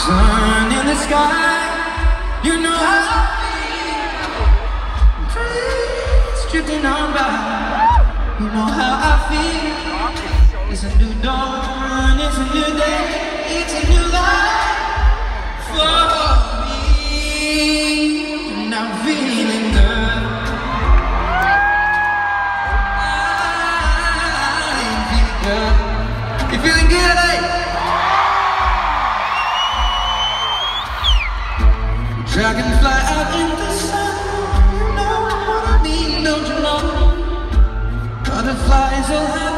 Sun in the sky, you know how I feel. Trees drifting on by, you know how I feel. It's a new dawn, it's a new day, it's a new life for me, and I'm feeling good. I'm feeling good. You feeling good, eh? Dragonfly out in the sun, you know what I mean, don't you know? Butterflies all